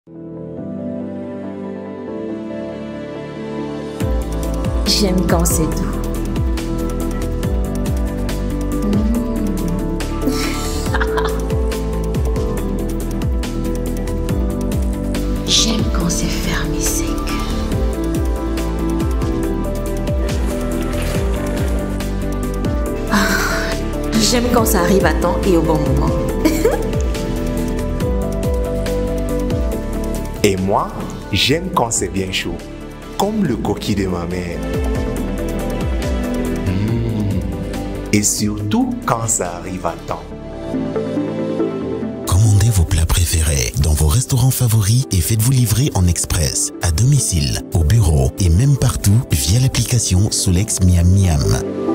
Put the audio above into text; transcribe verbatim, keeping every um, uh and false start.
J'aime quand c'est doux. J'aime quand c'est ferme et sec. Ah, j'aime quand ça arrive à temps et au bon moment. Et moi, j'aime quand c'est bien chaud, comme le coquille de ma mère. Mmh. Et surtout quand ça arrive à temps. Commandez vos plats préférés dans vos restaurants favoris et faites-vous livrer en express, à domicile, au bureau et même partout via l'application Solex Miam Miam.